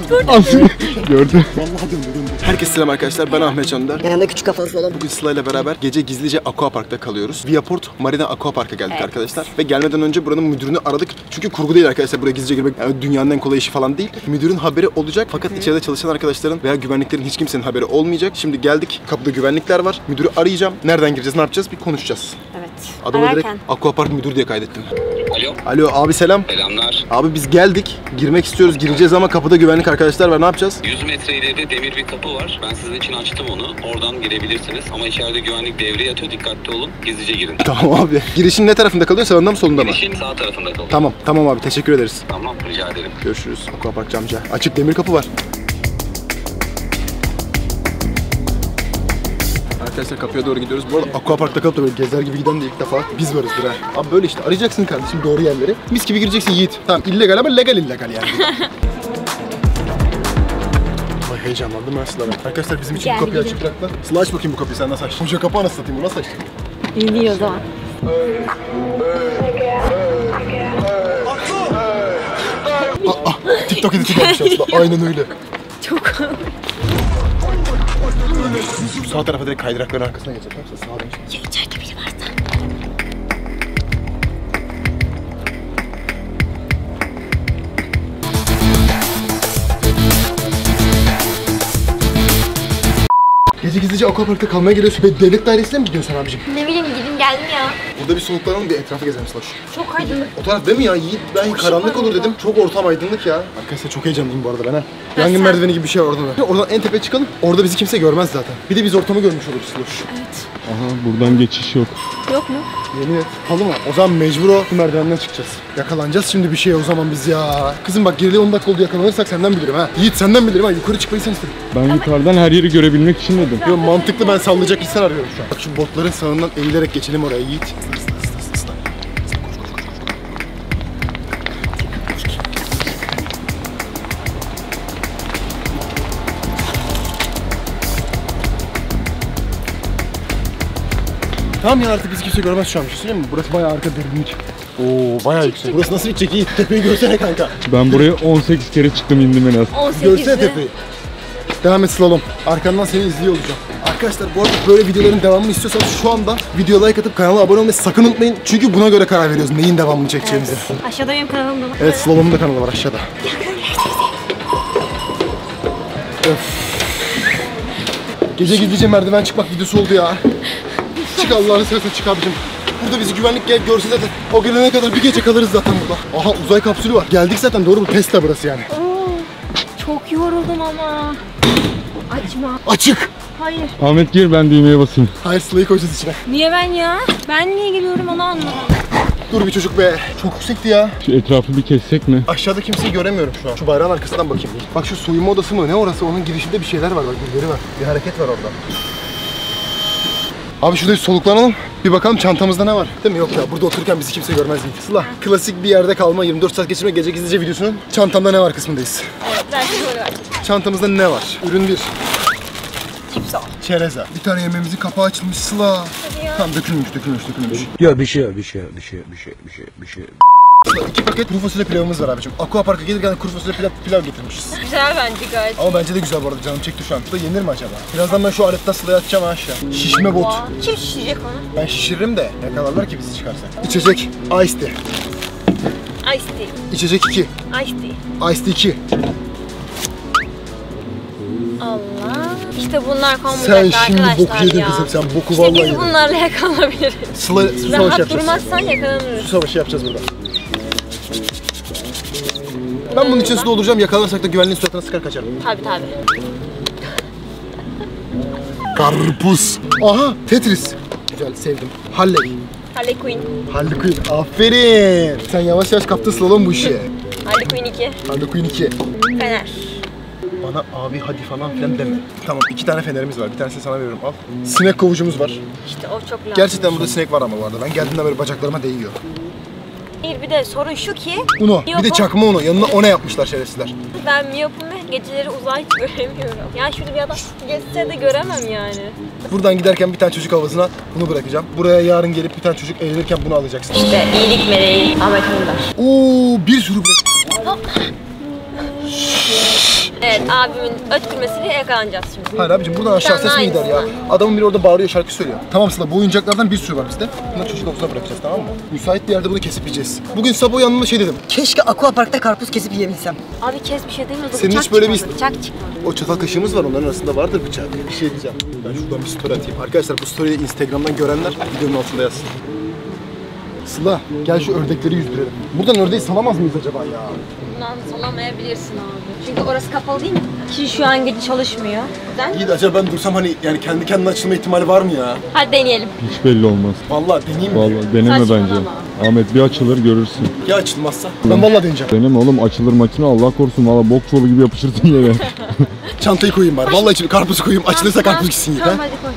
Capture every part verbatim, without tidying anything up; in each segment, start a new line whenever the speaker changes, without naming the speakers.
Aslı gördü.
Vallahi döndü döndü. Herkese selam arkadaşlar, ben Ahmet Çandar.
Yanında küçük kafası olan.
Bugün Sıla ile beraber gece gizlice Aquapark'ta kalıyoruz. Viaport Marina Aquapark'a geldik evet. arkadaşlar. Ve gelmeden önce buranın müdürünü aradık. Çünkü kurgu değil arkadaşlar, buraya gizlice girmek yani dünyanın en kolay işi falan değil. Müdürün haberi olacak fakat Hı. içeride çalışan arkadaşların veya güvenliklerin hiç kimsenin haberi olmayacak. Şimdi geldik, kapıda güvenlikler var. Müdürü arayacağım. Nereden gireceğiz, ne yapacağız bir konuşacağız.
Evet.
Adamı
Ararken.
direkt Aquapark müdürü diye kaydettim.
Alo.
Alo abi selam.
Selamlar.
Abi biz geldik. Girmek istiyoruz, gireceğiz ama kapıda güvenlik arkadaşlar var. Ne yapacağız?
yüz metre ileride demir bir kapı var. Ben sizin için açtım onu. Oradan girebilirsiniz. Ama içeride güvenlik devreye yatıyor. Dikkatli olun. Gizlice girin.
Tamam abi. Girişin ne tarafında kalıyor? Sağında mı solunda mı?
Girişin sağ tarafında kalıyor.
Tamam. Tamam abi. Teşekkür ederiz.
Tamam. Rica ederim.
Görüşürüz. Aquapark camca. Açık demir kapı var. Arkadaşlar kapıya doğru gidiyoruz. Bu arada Aquapark'ta kalıp da böyle gezer gibi giden de ilk defa biz varız bira. Abi böyle işte arayacaksın kardeşim doğru yerleri. Mis gibi gireceksin Yiğit. Tamam illegal ama legal illegal yani. Ay heyecanlandım ben Sıla'ya. Arkadaşlar bizim için bu kapıyı açık bıraktılar. Sıla aç bakayım bu kapıyı, sen nasıl açtın? Koca kapı anasını satayım, bu nasıl açtın?
Biliyor o zaman.
Aa, TikTok editi gelmiş aslında. Aynen öyle.
Çok.
Sağ tarafa direkt kaydırakların arkasına geçelim. Sağa dön.
Ya içeride biri varsa.
Gece gizlice Aquapark'ta kalmaya geliyorsun ve devlet dairesine mi gidiyorsun sen abicim?
Ne bileyim gidin geldim ya.
Burada bir soluklanalım, bir etrafı gezelim Sloş.
Çok aydınlık.
O taraf değil mi ya Yiğit? Ben
Çok
karanlık olur
orada.
dedim. Çok ortam aydınlık ya. Arkadaşlar çok heyecanlıyım bu arada ben ha. Yangın
sen?
merdiveni gibi bir şey var orada da. Oradan en tepeye çıkalım. Orada bizi kimse görmez zaten. Bir de biz ortamı görmüş oluruz Sloş.
Evet.
Aha buradan geçiş yok.
Yok mu?
Yemin et. Halı mı? O zaman mecbur o merdivenden çıkacağız. Yakalanacağız şimdi bir şey o zaman biz ya. Kızım bak geride on dakika oldu, yakalanırsak senden bilirim ha. Yiğit senden bilirim ha. Yukarı çıkmayı sen istedin.
Ben yukarıdan her yeri görebilmek için dedim.
Yo mantıklı, ben sallayacak insan arıyorum şu an. Bak şu botların sağından eğilerek geçelim oraya Yiğit. Tamam ya artık bizi kimse görmez şu an. Bir şey söyleyeyim mi? Burası bayağı arka derinlik. Oo bayağı yüksek. Burası nasıl gidecek Yiğit? Tepeyi görsene kanka.
Ben buraya on sekiz kere çıktım indim en az.
on sekiz
Görsene tepeyi. Devam et slalom. Arkandan seni izliyor olacağım. Arkadaşlar bu arada böyle videoların devamını istiyorsanız şu anda video like atıp kanala abone olmayı sakın unutmayın. Çünkü buna göre karar veriyoruz neyin devamını çekeceğimizi.
Evet. Aşağıda benim kanalımda var.
Evet, Slalom'un da kanalı var aşağıda. Öf. Gece gizlice merdiven çıkmak videosu oldu ya. Çık Allah'ını seversen çık abicim. Burada bizi güvenlik gel görse zaten o gelene kadar bir gece kalırız zaten burada. Aha uzay kapsülü var. Geldik zaten, doğru mu? Tesla burası yani.
Oo, çok yoruldum ama. Açma.
Açık.
Hayır.
Ahmet gir, ben düğmeye basayım.
Hayır, Sıla'yı koyacağız içine.
Niye ben ya? Ben niye geliyorum onu anlamadım.
Dur bir çocuk be. Çok yüksekti ya.
Şu etrafı bir kessek mi?
Aşağıda kimseyi göremiyorum şu an. Şu bayrağın arkasından bakayım. Bak şu soyunma odası mı? Ne orası? Onun girişinde bir şeyler var. Bak birileri var. Bir hareket var orada. Abi şurada bir soluklanalım. Bir bakalım çantamızda ne var. Değil mi? Yok ya, burada otururken bizi kimse görmez değil. Sıla, klasik bir yerde kalma, yirmi dört saat geçirme gece gizlice videosunun çantamda ne var kısmındayız.
Evet, ben şöyle var.
Çantamızda ne var? Ürün bir.
Cips al.
Çereza. Bir tane yemeğimizin kapağı açılmış Sıla.
Hadi ya.
Tamam dökülmüş, dökülmüş, dökülmüş.
Ya bir şey, bir şey, bir şey, bir şey, bir şey, bir şey.
İki paket kuru fasulye pilavımız var abicim. Aquapark'a gelirken kuru fasulye pilav, pilav getirmişiz.
Güzel bence gayet.
Ama bence de güzel bu arada, canım çekti şu an. Bu da yenir mi acaba? Birazdan ben şu aletten Sıla'ya atacağım aşağı. Şişme bot.
Aa, kim şişecek onu?
Ben şişiririm de yakalarlar ki bizi çıkarsak. İçecek. Ice tea.
Ice tea.
İçecek iki.
Ice tea.
Ice tea iki.
Allah. İşte bunlar
Sen
konmayacak
şimdi
arkadaşlar
boku yedin
ya.
kızım, sen boku
İşte
vallahi
biz
yedin.
bunlarla yakalanabiliriz.
Sıla, su savaşı
Rahat
yapacağız.
durmazsan yakalanırız.
Su savaşı yapacağız burada. Ben bunun için su dolduracağım, yakalanırsak da güvenliğin suratına sıkar kaçarım.
Tabii tabii.
Karpuz. Aha, Tetris. Güzel, sevdim. Halley.
Harley Quinn.
Harley Quinn, aferin. Sen yavaş yavaş kaptın slalom bu işi.
Harley Quinn iki.
Harley Quinn iki.
Fener.
Bana abi hadi falan filan deme. Tamam, iki tane fenerimiz var. Bir tanesini sana veriyorum, al. Sinek kovucumuz var.
İşte o çok lazım.
Gerçekten burada sinek var ama bu arada. Ben geldiğimde böyle bacaklarıma değiyor.
Bir, bir de sorun şu ki
Uno. Bir de
miyopum.
çakma Uno. Yanına Ona yapmışlar şerefsizler.
Ben miyopum ve geceleri uzay hiç göremiyorum. Ya şurada bir adam geçse de göremem yani.
Buradan giderken bir tane çocuk havasına bunu bırakacağım. Buraya yarın gelip bir tane çocuk eğlenirken bunu alacaksın.
İşte iyilik meleği Ahmet Önder.
Oo, bir sürü bırak.
Evet, abimin ötkürmesiyle yakalanacağız şimdi.
Hayır abicim buradan aşağı ses mi gider ya? Adamın biri orada bağırıyor, şarkı söylüyor. Tamam Sıla, bu oyuncaklardan bir sürü var bizde. Bunları çocuk havuzuna bırakacağız, tamam mı? Müsait bir yerde bunu kesip yiyeceğiz. Bugün sabah uyandım şey dedim.
Keşke aquaparkta karpuz kesip yiyebilsem.
Abi kes bir şey demiyordu.
Senin
bıçak
hiç böyle bir-
çıkmadı, bıçak çıkmadı.
O çatal kaşığımız var, onların arasında vardır bıçak. Bir şey diyeceğim. Ben şuradan bir story atayım. Arkadaşlar bu story'i Instagram'dan görenler videonun altında yazsın. Sıla, gel şu ördekleri yüzdürelim. Buradan ördeği salamaz mıyız acaba ya?
Bundan salamayabilirsin abi. Çünkü orası kapalı değil mi? Ki şu an gece çalışmıyor. Neden?
İyi de acaba ben dursam hani yani kendi kendine açılma ihtimali var mı ya?
Hadi deneyelim.
Hiç belli olmaz.
Vallahi deneyeyim mi?
Vallahi deneme
Saçmalama.
bence. Ahmet bir açılır görürsün.
Ya açılmazsa? Ben vallahi deneyeceğim.
Deneme oğlum, açılır makine Allah korusun. Valla bok çuvalı gibi yapışırsın yere.
Çantayı koyayım bari. Vallahi içine karpuz koyayım. Açılırsa karpuz gitsin yine.
Tamam hadi koy.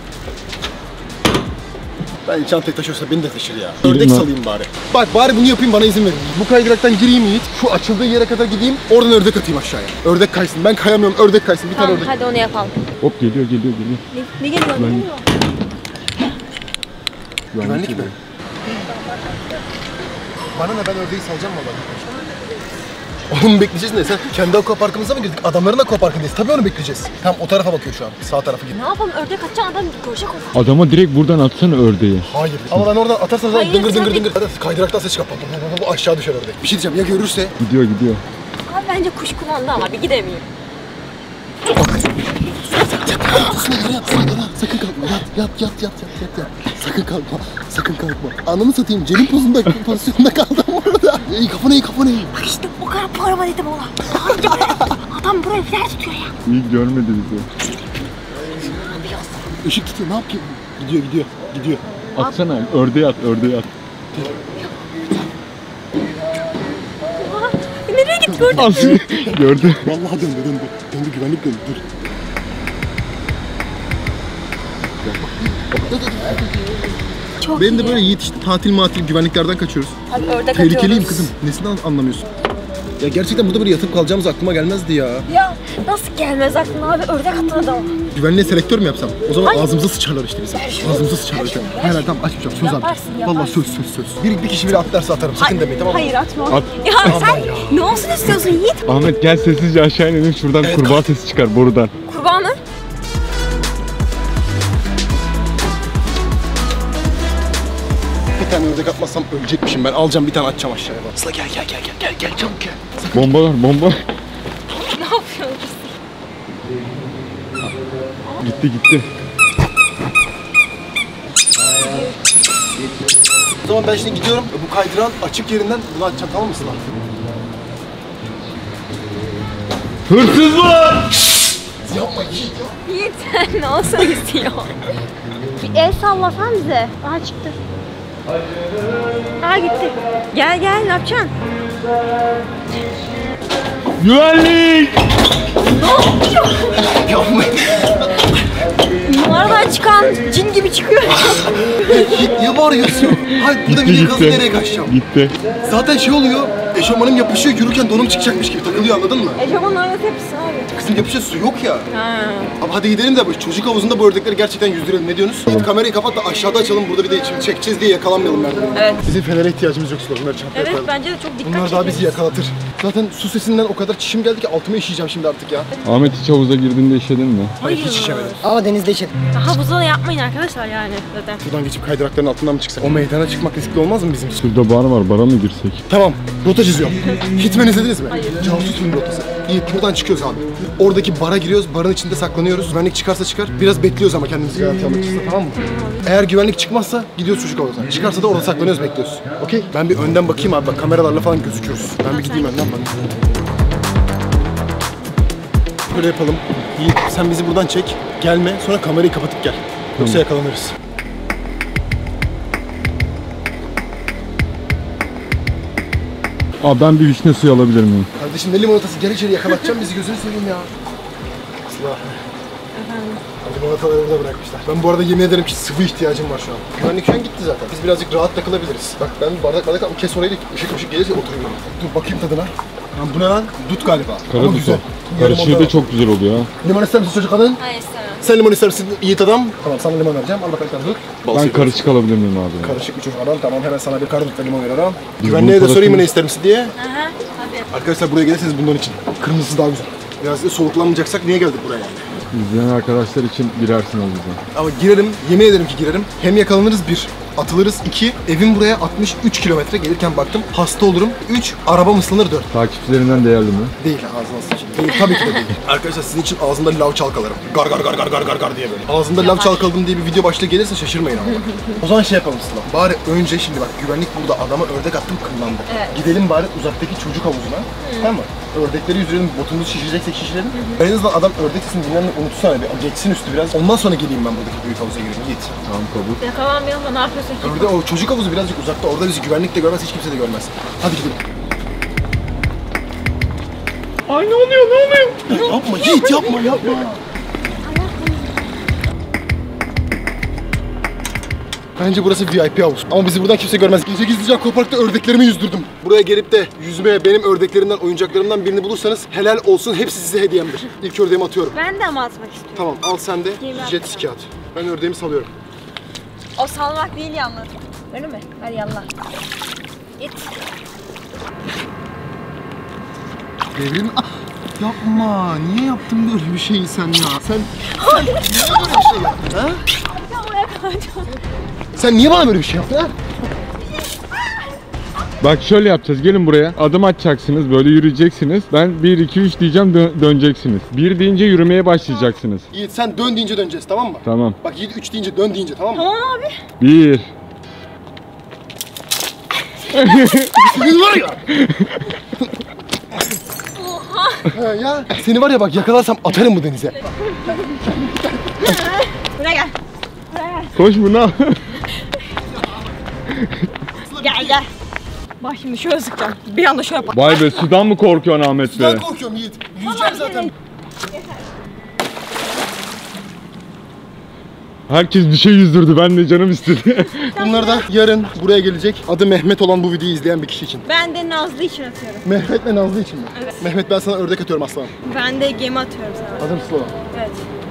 Ben çantayı taşıyorsa beni de taşır ya.
Gireyim
Ördek
mi?
salayım bari. Bak bari bunu yapayım, bana izin verin. Bu kaydıraktan gireyim Yiğit. Şu açıldığı yere kadar gideyim. Oradan ördek atayım aşağıya. Ördek kaysın. Ben kayamıyorum. Ördek kaysın. Bir tane
Tamam
ördek.
hadi onu yapalım.
Hop geliyor geliyor geliyor.
Ne, ne geliyor? Ne geliyor?
Güvenlik mi? Bana ne, ben ördeği salacağım vallahi. Onu mu bekleyeceğiz ne? Sen kendi aquaparkımıza mı girdik? Adamların aquaparkındayız. Tabii onu bekleyeceğiz. Tamam o tarafa bakıyor şu an. Sağ tarafa git.
Ne yapalım? Ördek atacağın adam koşacak o.
Adama direkt buradan atsana ördeği.
Hayır. Ama ben oradan atarsanız
Hayır,
dıngır dıngır
tabii.
dıngır. Hadi kaydıraktan ses çıkar. Bu aşağı düşer ördek. Bir şey diyeceğim, ya görürse?
Gidiyor gidiyor.
Abi bence kuş kullandı ama bir gidemiyor.
Sakın kalkma. Yat yat yat yat yat yat yat. Sakın kalkma. Sakın kalkma. Ananı satayım. Cenin pozunda pozisyonda kaldım orada. İyi kafana iyi kafana iyi.
Bak işte o kadar parma dedim ona. Abi adam buraya flash tutuyor ya.
İyi görmedi bizi.
Işık tutuyor. Ne yapayım? Gidiyor gidiyor. Gidiyor.
Atsana ördeği at ördeği at.
Nereye gitti gördün?
As gördü.
Vallahi döndü döndü. Döndü güvenlik döndü. Dur.
Çok
Benim
iyi.
de böyle Yiğit işte tatil matil güvenliklerden kaçıyoruz.
Hadi ördek
Tehlikeliyim
atıyoruz.
kızım. Nesinden anlamıyorsun? Ya gerçekten burada böyle yatıp kalacağımız aklıma gelmezdi ya.
Ya nasıl gelmez aklına abi, ördek attı adam.
Güvenliğe selektör mü yapsam? O zaman
Hayır.
ağzımıza sıçarlar işte bizim. Ağzımıza sıçarlar işte. Hayır hayır tamam açmayacağım. Söz abi.
Yaparsın,
Vallahi
yaparsın.
söz söz söz. Bir, bir kişi bile atlarsa atarım. Sakın demeyin tamam mı?
Hayır atma.
At.
Ya sen ne olsun istiyorsun Yiğit?
Ahmet gel sessizce aşağı inelim, şuradan kurbağa sesi çıkar borudan.
Kurbağa mı?
Bir tane ördek atmazsam ölecekmişim ben. Alacağım bir tane atacağım aşağıya. Sıla gel gel gel gel gel gel çabuk gel.
Bomba var bomba.
Ne yapıyorsun?
Gitti gitti.
O zaman ben şimdi gidiyorum. Bu kaydırağın açık yerinden bunu atacağım tamam mı Sıla?
Hırsız var!
Yapma Yiğit.
Yiğit sen ne olsun istiyor? Bir el sallasan bize. Aha çıktı. Aha gitti. Gel gel ne yapacaksın?
Güvenlik!
Yapma.
Numaradan çıkan cin gibi çıkıyor.
Yiğit niye bağırıyorsun? Hayır burada bir yakası nereye kaçacağım?
Gitti.
Zaten şey oluyor. Eşofmanım yapışıyor yürürken donum çıkacakmış gibi takılıyor anladın mı?
Eşofmanın orada tepsi abi.
Kızım yapışıyor su yok ya.
Ha.
Abi hadi gidelim de bu çocuk havuzunda bu ördekleri gerçekten yüzdürelim. Ne diyorsunuz? Yiğit kamerayı kapat da aşağıda açalım. Burada bir de şimdi çekeceğiz diye yakalanmayalım merdiveni.
Evet.
Bizim fenere ihtiyacımız yok Sıla. Bunları çantaya
Evet
koyalım.
bence de çok dikkat
Bunlar daha bizi
çekiyor.
yakalatır. Zaten su sesinden o kadar çişim geldi ki altıma işeyeceğim şimdi artık ya.
Ahmet hiç havuza girdiğinde işedin mi?
Hayır.
Hiç işemedim.
Ama denizde içelim.
Havuzda da yapmayın arkadaşlar yani zaten.
Buradan geçip kaydırakların altından mı çıksak? O meydana çıkmak riskli olmaz mı bizim için?
Şurada bar var, bara mı girsek?
Tamam, rota çiziyorum. Hitman izlediniz mi? Hayır. Casus film rotası. İyi, buradan çıkıyoruz abi. Oradaki bara giriyoruz, barın içinde saklanıyoruz. Güvenlik çıkarsa çıkar. Biraz bekliyoruz ama kendimizi garanti almak için, tamam mı? Eğer güvenlik çıkmazsa gidiyoruz çocuk havuzuna. Çıkarsa da orada saklanıyoruz, bekliyoruz. Okey? Ben bir önden bakayım abi, bak kameralarla falan gözüküyoruz. Ben bir gideyim önden bak. Böyle yapalım. Yiğit, sen bizi buradan çek. Gelme, sonra kamerayı kapatıp gel. Yoksa yakalanırız.
Aa ben bir vişne suyu alabilir miyim?
Kardeşim ne limonatası? Gel içeri yakalatacağım bizi gözünü seveyim ya. Sıla. Efendim? Limonataları burada bırakmışlar. Ben bu arada yemin ederim ki sıvı ihtiyacım var şu an. Güvenlik şu an gitti zaten. Biz birazcık rahat takılabiliriz. Bak ben bardak bardak ama kes orayı da ışık ışık gelirse oturayım. Dur bakayım tadına. Lan bu ne lan? Dut galiba. Ama
Karadut
güzel.
o. Karışığı da çok güzel oluyor ha.
Limon ister misin çocuk kadın?
Hayır istemem.
Sen limon ister misin Yiğit adam? Tamam sana limon vereceğim. Al bakalım tadını.
Ben karışık alabilir miyim abi?
Karışık bir çocuk adam. Tamam hemen sana bir karadut ve limon veriyorum.
Biz
Güvenliğe de
bunun
sorayım mı
parasını-
ne ister misin diye.
Aha tabii.
Arkadaşlar buraya gelirseniz bundan için. Kırmızısı daha güzel. Biraz da soluklanmayacaksak niye geldik buraya yani?
İzleyen arkadaşlar için girersin o yüzden.
Ama girerim, yemin ederim ki girerim. Hem yakalanırız bir, atılırız iki, evim buraya altmış üç kilometre, gelirken baktım hasta olurum. üç, arabam ıslanır dört.
Takipçilerinden değerli mi?
Değil ağzına sıçayım. Değil, tabii ki de değil. Arkadaşlar sizin için ağzımda lav çalkalarım. Gar gar gar gar gar gar gar diye böyle. Ağzımda lav çalkaladım diye bir video başlığı gelirse şaşırmayın ama. O zaman şey yapalım Sıla. Bari önce şimdi bak güvenlik burada, adama ördek attım kıllandı.
Evet.
Gidelim bari uzaktaki çocuk havuzuna. Tamam mı? Ördekleri yüzdürelim, botumuzu şişireceksek şişirelim. En azından adam ördek sesini dinlerini unutsana bir. Geçsin üstü biraz. Ondan sonra geleyim ben buradaki büyük havuza gireyim. Git.
Tamam, kabul.
Yakalanmayalım da ne yapıyorsun ki?
Orada o çocuk havuzu birazcık uzakta. Orada bizi güvenlik de görmez, hiç kimse de görmez. Hadi gidelim. Ay ne oluyor, ne oluyor? Yapma Yiğit, yapma, yapma. Bence burası V I P havuz. Ama bizi buradan kimse görmez. Gece gizlice aquaparkta ördeklerimi yüzdürdüm. Buraya gelip de yüzmeye benim ördeklerimden, oyuncaklarımdan birini bulursanız helal olsun, hepsi size hediyemdir. İlk ördeğimi atıyorum.
Ben de ama atmak istiyorum.
Tamam, al sen de
Yemin
jet ski at. Ben ördeğimi salıyorum.
O salmak değil yalnız. Öyle mi? Hadi yallah. Git.
Devrim... Ah, yapma. Niye yaptın böyle bir şeyi sen ya? Sen... sen niye böyle bir şey yaptın ha? Sen niye bana böyle bir şey yaptın ha?
Bak şöyle yapacağız. Gelin buraya. Adım atacaksınız. Böyle yürüyeceksiniz. Ben bir iki üç diyeceğim, dö- döneceksiniz. bir deyince yürümeye başlayacaksınız.
Yiğit sen dön deyince döneceğiz, tamam mı?
Tamam.
Bak Yiğit üç deyince dön deyince, tamam mı?
Tamam abi.
bir.
Senin var ya. Ha, ya seni var ya bak, yakalarsam atarım bu denize.
Buraya gel.
Koş buna.
Gel gel. Bak şimdi şöyle sıkacağım. Bir anda şöyle bak.
Vay be, sudan mı korkuyorsun Ahmet be?
Ben korkuyorum Yiğit. Yüzeceğim zaten.
Herkes bir şey yüzdürdü. Ben de canım istedi.
Bunlar da yarın buraya gelecek. Adı Mehmet olan bu videoyu izleyen bir kişi için.
Ben de Nazlı için atıyorum.
Mehmet ve Nazlı için mi?
Evet.
Mehmet ben sana ördek atıyorum aslanım.
Ben de gemi atıyorum sana.
Adım Sıla.
Evet.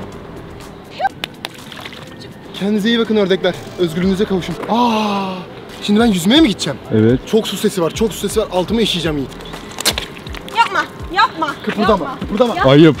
Kendinize iyi bakın ördekler. Özgürlüğünüze kavuşun. Aa! Şimdi ben yüzmeye mi gideceğim?
Evet.
Çok su sesi var, çok su sesi var. Altıma işeyeceğim Yiğit.
Yapma. Yapma.
Kıpırdama,
Yapma.
kıpırdama.
Ayıp.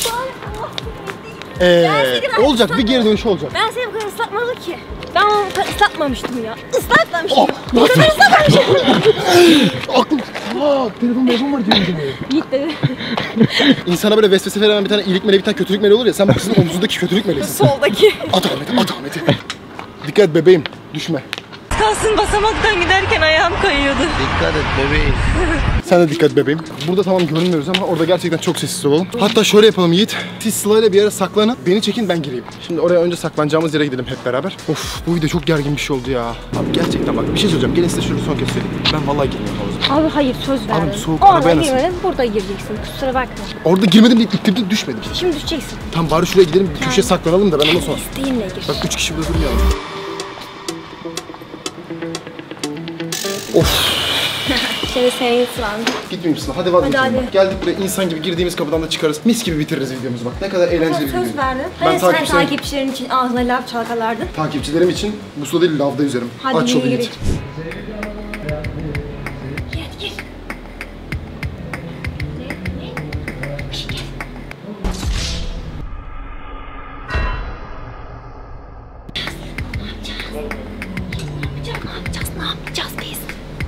Ee,
seni
olacak, bir geri dönüşü olacak.
Ben seni bu kadar ıslatmadım ki. Ben onu bu kadar ıslatmamıştım ya. Islatmamıştım.
Oh,
Bu kadar ıslatmamıştım.
Aklım. Aa, telefon telefon var diyorum demeye.
Git dedi.
İnsana böyle vesvese veren bir tane iyilik meleği, bir tane kötülük meleği olur ya. Sen bu kızın omzundaki kötülük meleğisin.
Soldaki.
At Ahmet'e, at Ahmet'e. Dikkat et bebeğim, düşme.
Kalsın basamaktan giderken ayağım kayıyordu.
Dikkat et bebeğim.
Sen de dikkat bebeğim. Burada tamam görünmüyoruz ama orada gerçekten çok sessiz olalım. Hatta şöyle yapalım Yiğit. Siz Sıla ile bir yere saklanın. Beni çekin, ben gireyim. Şimdi oraya önce saklanacağımız yere gidelim hep beraber. Of, bu video çok gergin bir şey oldu ya. Abi gerçekten bak bir şey söyleyeceğim. Gelin size şunu son kez söyleyeyim. Ben vallahi girmiyorum havuza.
Abi hayır söz verdim.
Abi soğuk,
Orada
arabaya nasıl?
girmedin, burada gireceksin. Kusura bakma.
Orada girmedim deyip ittirdim, düşmedim.
Şimdi düşeceksin.
Tam bari şuraya gidelim, bir köşeye saklanalım da ben ondan sonra.
İsteğinle gir.
Bak üç kişi burada durmayalım. Of.
Şimdi senin sıran.
Gitmeyeyim Sıla, hadi vazgeçelim.
Hadi,
bak.
hadi.
Geldik buraya, insan gibi girdiğimiz kapıdan da çıkarız. Mis gibi bitiririz videomuzu bak. Ne kadar eğlenceli bir video.
Söz verdin.
Ben
Hani sen
takipçilerim,
takipçilerin için ağzına laf çalkalardın.
takipçilerim için bu suda değil lavda yüzerim.
Hadi
Aç yolu
yürü
git.
Gir gir. Ne yapacağız biz?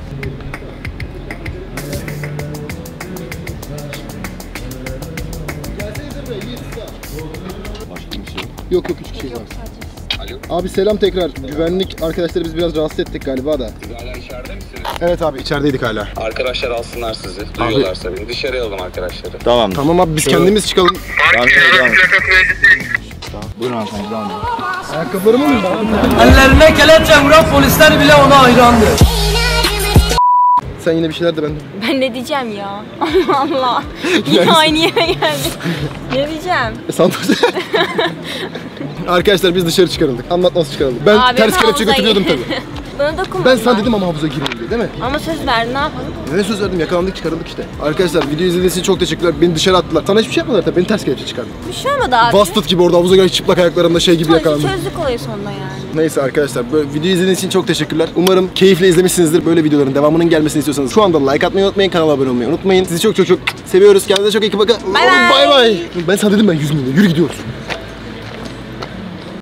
Yok yok üç kişi var. Abi selam tekrar. Güvenlik arkadaşları biz biraz rahatsız ettik galiba da.
Hala içeride misiniz?
Evet abi içerideydik hala.
Arkadaşlar alsınlar sizi. Duyuyorlarsa beni. Dışarıya alın arkadaşları.
Tamam.
Tamam abi biz kendimiz çıkalım.
Tamam. Devam et. Buyurun hanımefendi devam edin.
Ayakkabılarımı mı ben?
Ellerine kelepçe vuran polisler bile ona hayrandır.
Sen yine bir şeyler de ben de.
Ben ne diyeceğim ya? Allah Allah. Yine aynı yere geldik. Ne diyeceğim?
E, Santos. Arkadaşlar biz dışarı çıkarıldık. Anlat nasıl çıkarıldık. Ben
Abi,
ters kelepçe
havuza
götürüyordum
gir.
tabii.
Bana dokunma.
Ben sana dedim ama havuza girmeyin diye değil mi?
Ama söz verdin, ne yapalım?
Ne söz verdim, yakalandık çıkarıldık işte. Arkadaşlar video izlediğiniz için çok teşekkürler. Beni dışarı attılar. Sana hiçbir şey yapmadılar tabii. Beni ters kelepçe çıkardı.
Bir şey olmadı abi.
Vastıt gibi orada havuza göre çıplak ayaklarımda şey gibi
Sonuçta
yakalandım.
çözdük olayı sonunda yani.
Neyse arkadaşlar, böyle video izlediğiniz için çok teşekkürler. Umarım keyifle izlemişsinizdir. Böyle videoların devamının gelmesini istiyorsanız şu anda like atmayı unutmayın, kanala abone olmayı unutmayın. Sizi çok çok çok seviyoruz. Kendinize çok iyi bakın.
Bay bay.
Bay bay. Ben sana dedim ben yüz milyon. Yürü gidiyoruz.